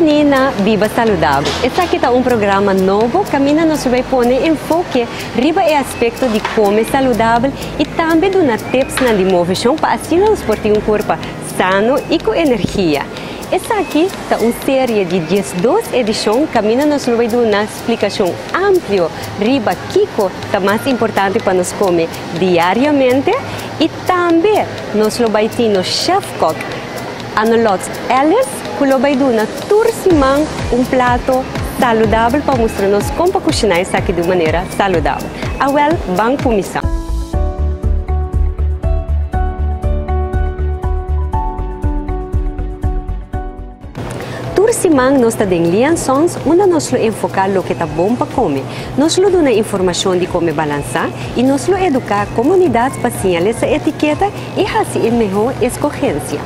Menina Viva Saudável. Esse aqui está um programa novo que nos vai pôr enfoque riba é aspecto de comer saudável e também dar tips na motivação para assim nos portar um corpo sano e com energia. Essa aqui está uma série de 12 edições que nos vai dar uma explicação ampla riba Kiko está mais importante para nos comer diariamente e também nos vai ter no chef cook Anolot Ellis que vai dar uma turcimang prato saudável para mostrar-nos como cozinhar isso aqui de maneira saudável. Awel, bang comissão. Turcimang nós temos liações onde nós enfocar o que está bom para comer. Nós damos informação de como balançar e nós educar a comunidade para sinalizar essa etiqueta e fazer a melhor escolha.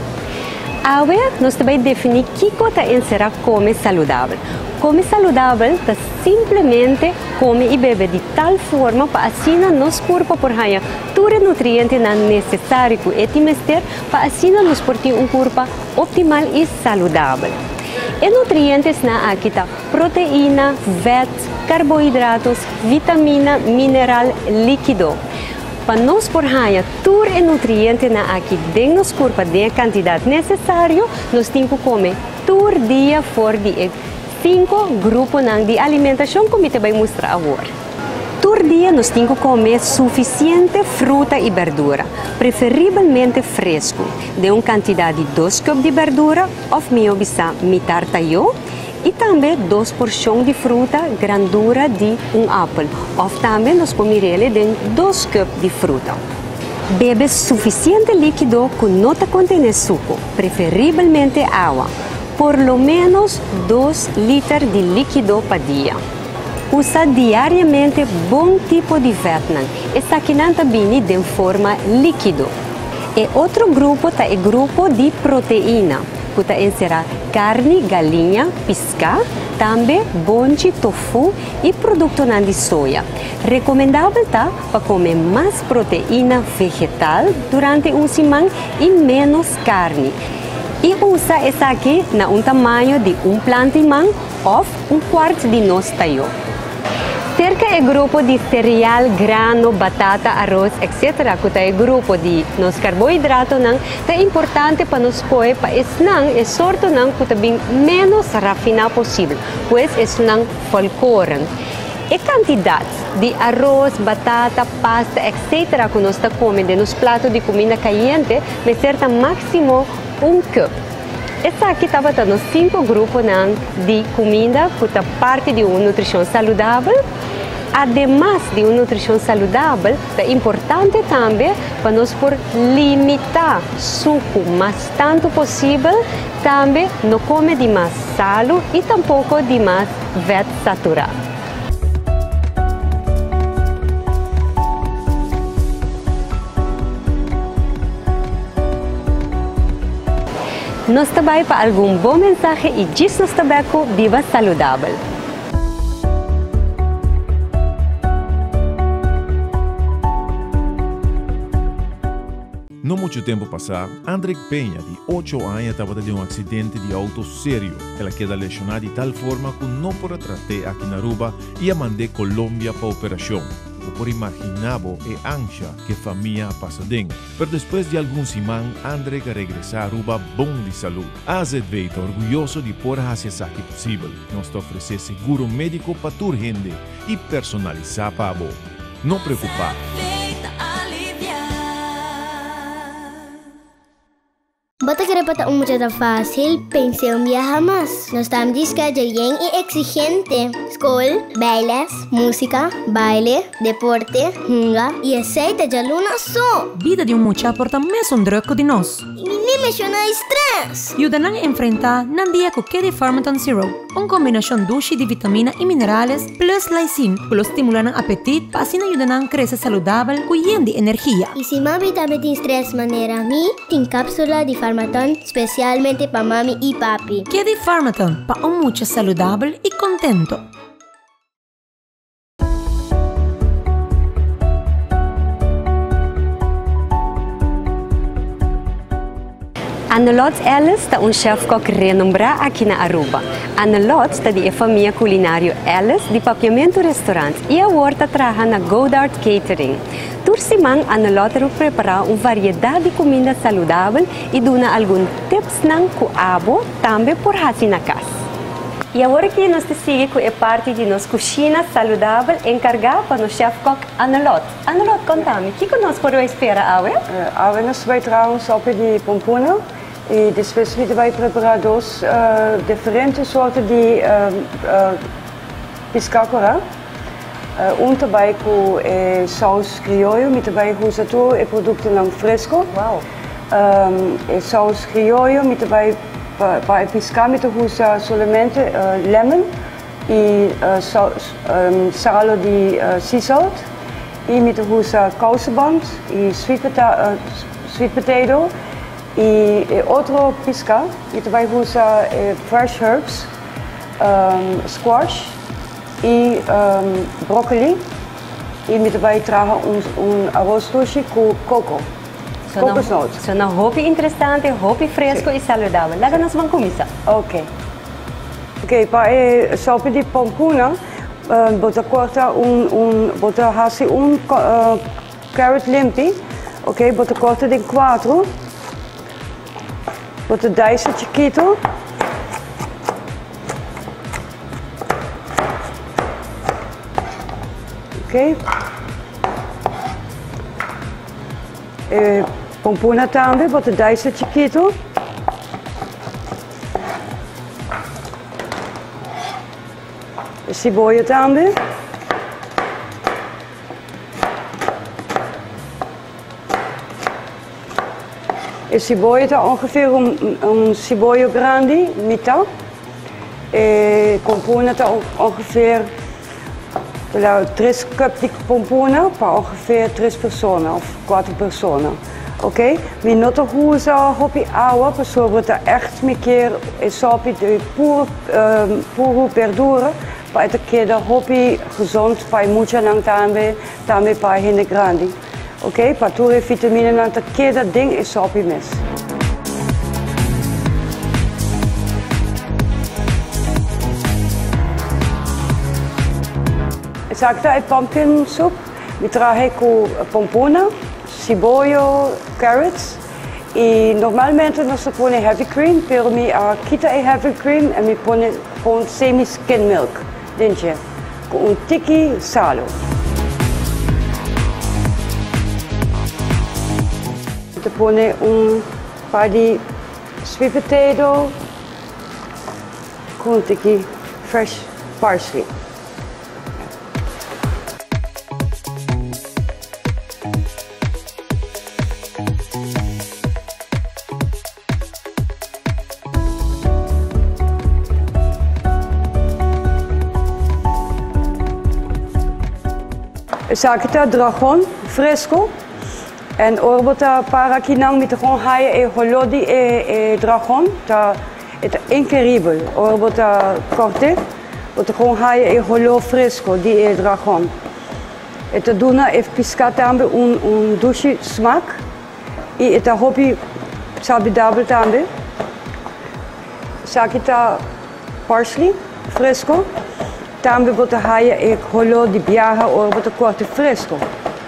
Agora, nós também definir o que será comer saudável. Comer saudável é simplesmente comer e beber de tal forma para assim nosso corpo por ganhar todos os nutrientes necessários e trimestre para assim nos portar um corpo optimal e saudável. E nutrientes na aqui tá proteína, fat, carboidratos, vitamina, mineral, líquido. Para nós por ganhar todos os nutrientes na aqui dentro do nosso corpo da quantidade necessária, nós temos que comer todo dia fora de 5 grupos de alimentação como eu vou mostrar agora. Todo dia nós temos que comer suficiente fruta e verdura, preferivelmente fresco, de uma quantidade de 2 cubos de verdura, ou metade talho, e também 2 porções de fruta, grandura de um apple, ou também nós comeremos de 2 cubos de fruta. Bebe suficiente líquido que não contém suco, preferivelmente água. Por lo menos 2 litros de líquido por dia. Usa diariamente bom tipo de Vietnam. Essa aqui também de forma líquido. E outro grupo é o grupo de proteína, que será carne, galinha, pisca, também bonche, tofu e produto de soja. Recomendável para comer mais proteína vegetal durante uma semana e menos carne. E usa essa aqui na tamanho de plantimão ou quarto de nosso taio. Cerca é grupo de cereal, grano, batata, arroz, etc. Que é grupo de nos carboidratos é importante para nos pôr para esse sorte que também menos rafinado possível, pois esse folcloram. E quantidade de arroz, batata, pasta, etc. que nós comemos nos pratos de comida caliente, é certa máximo 1 cup. Essa aqui estava nos 5 grupos de comida que é parte de uma nutrição saudável. Ademais de uma nutrição saudável, é importante também para nós limitar suco mais tanto possível, também não comer demais sal e tampouco demais fat saturado. Nós também para algum bom mensagem e diz nos também viva saudável. Não muito tempo passado, André Penha, de 8 anos, estava tendo um acidente de auto sério. Ela queda lesionada de tal forma que não pode tratar aqui na Aruba e a mandei Colômbia para a operação. Por imaginava e ânsia que a família passa dentro. Mas depois de alguns semanas, André regressar a Aruba bom de saúde. A ZV está orgulhoso de poder fazer isso aqui possível. Nós oferecer seguro médico para toda gente e personalizar para a avó. Não preocupar. Bota que repata mucho tan fácil, pensé un viaje más. Nos estamos discando bien y exigente. School, bailes, música, baile, deporte, hunga y aceite de luna so. Vida de mucha porta mais druk di nós. E nem menciona estresse. Ajuda a enfrentar nan dia com Kedi Pharmaton Zero. Uma combinação doce de vitamina e minerais plus lysine, que estimulam o apetite para assim ajudar a crescer saudável com de energia. E se mami também tem estresse maneira mim, tem cápsula de Pharmaton especialmente para mami e papi. Kedi Pharmaton para muito saudável e contento. Annelot Ellis está chef-kok renombrado aqui na Aruba. Annelot está de família culinário Ellis de Papiamento Restaurant e agora trabalha na Godard Catering. Tursimang Annelot prepara uma variedade de comida saudável e dá alguns tips nang kuabo também por fazer na casa. E agora que nós seguimos com a parte de nossa cozinha saudável encarregada para o chef-kok Annelot. Annelot, conta-me, o que nós podemos esperar agora? Agora nós vamos trouwens op de pompona. E depois we vai preparar dois diferentes soorten de piscacora. Também com saus criollo, met daarbij usa todo o produto não fresco. Wow. Saus criollo, met daarbij para piscar, met usa somente lemon e salo de sea salt. E met usa kousenband e sweet potato. E outro pisca, e também usa fresh herbs, squash e broccoli. E também traz arroz doce com coco. Kokosnoot. Isso é hobby interessante, hobby fresco e saudável. Lá nós vamos começar. Ok. Ok, para a sopa de pompona, bota corta bota hace carrot limpi. Ok, bota corta em 4. Bota 10 chiquito. Ok. Pompona também, bota 10 chiquito. Cebolla também. A cebolla está ongeveer cebolla grande, mitad. Pompona está ongeveer 3 cup de pompona para ongeveer 3 personen of 4 personen. Oké? We noten hoe ze hoppie ouwe, bijvoorbeeld echt een keer sopi de pure verdura, para het keer de hoppie gezond, para mucha lang tambe para hinde grande. Oké, para toere vitamine lang te keer dat ding is sopi mis. Zakta pumpkin soup, we tragen com pompona, cebolla, carrots. E normalmente nós põe heavy cream, pero me quita a heavy cream e me põe com semi skim milk dentro, com tiki salo. We põe par de sweet potato com tiki fresh parsley. Zakita dragon fresco en orbota para kinang mit gewoon haya e holodi dragon ta het incredible orbota corte ot gewoon haya e holo fresco di dragon et duna e piscata ambe un douche smaak e et hobby sabidable tambe zakita parsley fresco. Tambe bota haya e holo di biaga o bota corte fresco.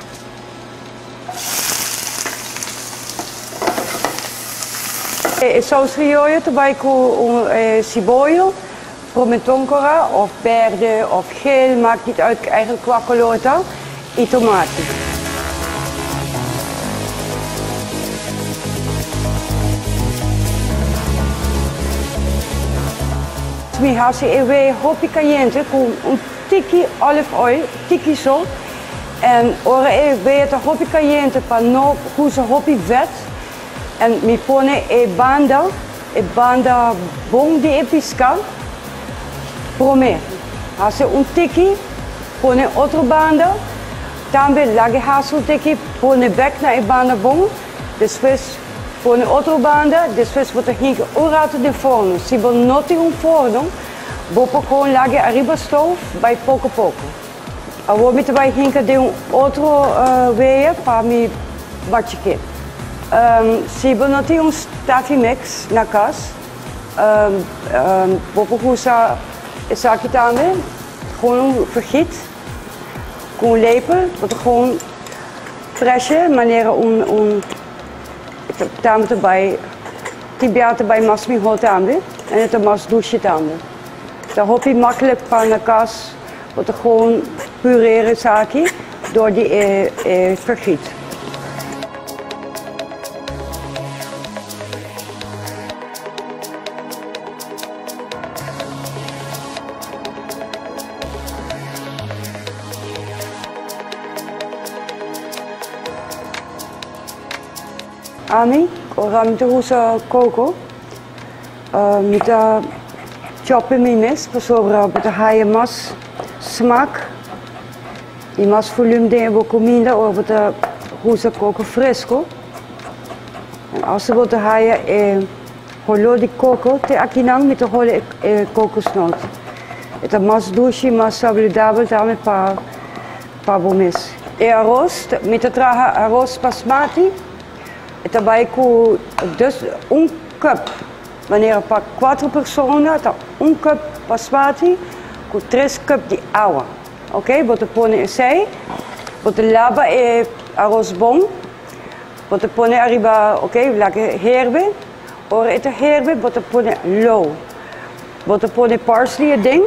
Saus criollo erbij com cebolla, promentoncora of verde of geel, maakt niet uit, eigenlijk qua kleur en tomaten. Mi hace ewe hopi caliente con un tiki olive oil, tiki zo. En ora ewe het hopi caliente pa no husa hopi vet. En mi pone e banda bom di pisca. Prome. Hace un tiki, pone otro banda. Tambe lage hasu tiki, pone back na e banda bom. Después pone otro banda, después bota hinke urato de forno. Si bon noti un forno, bopo gewoon lage arriba stove bij poco poco. Agora me vai hinke de un otro veia para mi batchike. Se você não tem staffy mix na casa, você usa essa aqui também, gewoon vergiet, com lepel, wat gewoon presje, maneira também erbij, tibiata bij mas mi hot também, en het mas douche também. Dan hoop je makkelijk van de kas, wat gewoon pureren zaakje door die vergiet. Ami, orang itu usa koko, kita choppen mimes, pasobra kita haya mas smaak, e mas volume de bo comida ou kita usa koko fresco. En als we kita haya holo di koko, te aqui não met holo kokosnoot. Het mas dulce, mas saudável também para bomes. E arroz, met traga arroz basmati. Daarbij com dus cup, wanneer para 4 personen, dan cup basmati, com 3 cup de água, ok? Você põe assim, você lava arroz bom, você põe arriba, ok? Laat herbe, ora het herbe, você põe low, você põe parsley ding,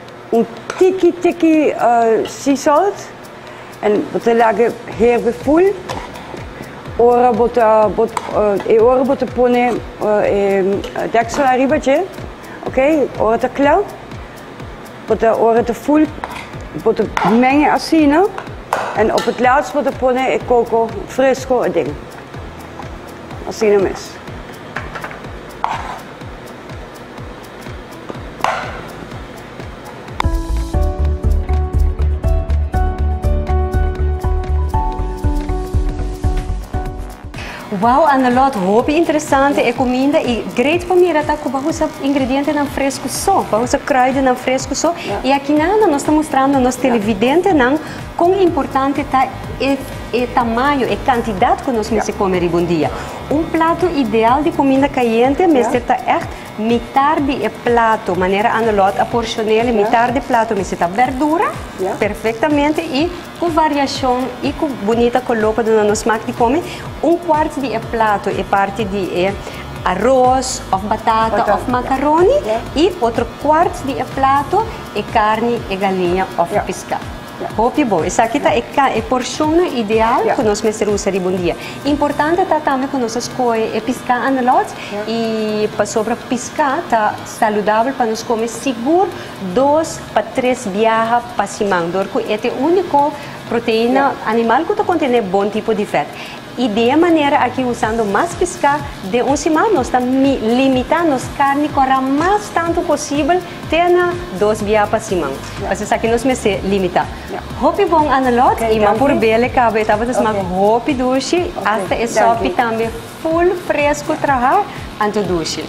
tiki sea salt, en você laat herbe full. Ora bota pone deksel arriba, ok? Ora te klaar, ora te full, bota mengen asina, en op het laatst bota pone coco fresco ding, asina mes. Wow, Annelot, hoop interessante e comida e great para mim tá com os ingredientes não fresco só, os kruiden não fresco só. E aqui nós estamos mostrando nos televidentes não quão importante tá e tamanho e quantidade que nós se comer bom dia. Prato ideal de comida caliente, mas está echt metade de prato, maneira Annelot a porcionar metade de prato, mas está verdura perfeitamente e com variação e com bonita coloca do nosso smaak de comer. Quarto de prato é parte de arroz, of batata, of macaroni e outro quarto de prato é carne e galinha of pescado. Hoop bom. Essa aqui é porção ideal que nós usamos bom dia. Importante é também que nós escolhemos pescar Annelot e para sobre pescar tá saudável para nós comer seguro 2 para 3 viagens para semana. Porque é a única proteína animal que contém bom tipo de fat. E de maneira aqui usando mais pescar de semana nós estamos limitando as carnes para mais tanto possível ter 2 viagens para semana. Mas isso aqui nós se limitar. Hope bom Annelot e uma por bela cabe estava desmag hope doce até é sopa também full fresco trabalhar anto doce.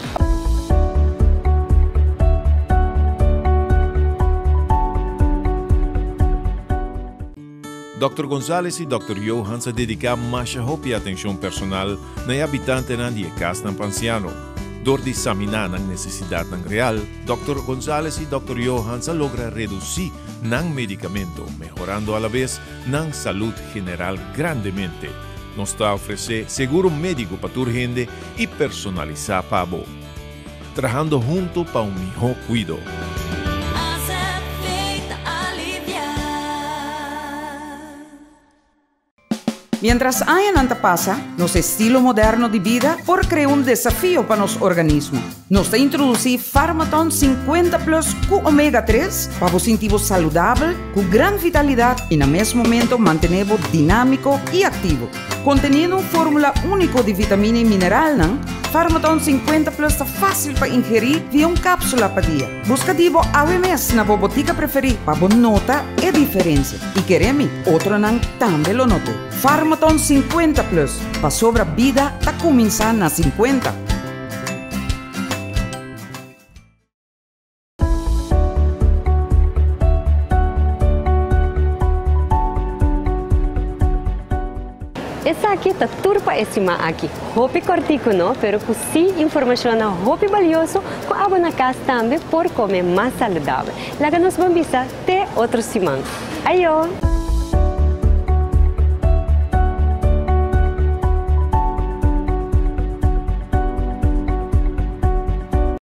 Dr. Gonzalez e Dr. Johan se dedicam mais a atenção personal na habitante de casa anciano. Door de examinar a necessidade real, Dr. Gonzalez e Dr. Johan se logra reduzir o medicamento, melhorando a la vez a saúde general grandemente. Nos está oferecendo seguro médico para tu gente e personalizar para vos. Trabajando junto para mejor cuidado. Mientras años anta pasa, nuestro estilo moderno de vida por crear un desafío para nuestro organismo. Nos te introducir Pharmaton 50 Plus con omega 3 para vos sentirvos saludable, con gran vitalidad y en el mismo momento mantenervos dinámico y activo. Conteniendo una fórmula única de vitamina y mineral, Pharmaton 50 Plus está fácil para ingerir vía una cápsula por día. Busca divo AWMS en la botica preferida para vos nota y diferencia. Y quereme, otro también lo notó. Pharmaton 50 Plus, para sobra vida, está comenzando a 50. Essa aqui está turpa estima aqui. Hopi cortico não, pero com sim informação na hopi valioso, com a na casa também por comer mais saudável. Lá que nos vamos até outro semana. Ayo!